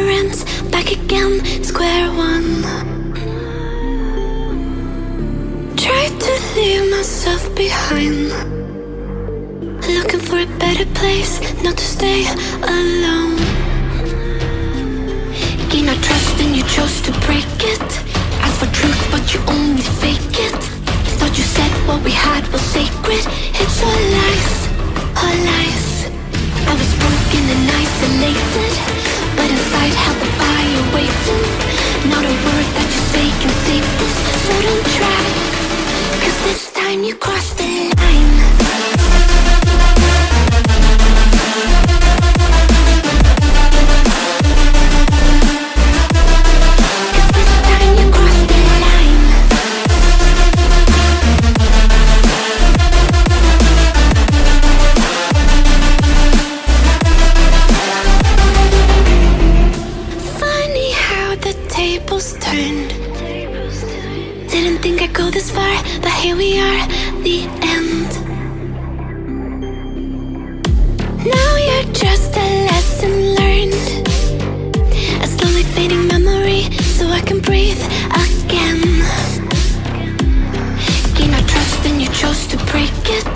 ends, back again, square one. Tried to leave myself behind, looking for a better place, not to stay alone. Gain our trust and you chose to break it. Ask for truth but you only fake it. Thought you said what we had was sacred. It's all lies, all lies. I was broken and isolated, but inside held the fire waiting. Not a word that you say can save this, so don't try, 'cause this time you crossed the line. Turned. Didn't think I'd go this far, but here we are, the end. Now you're just a lesson learned, a slowly fading memory, so I can breathe again. Gain our trust and you chose to break it.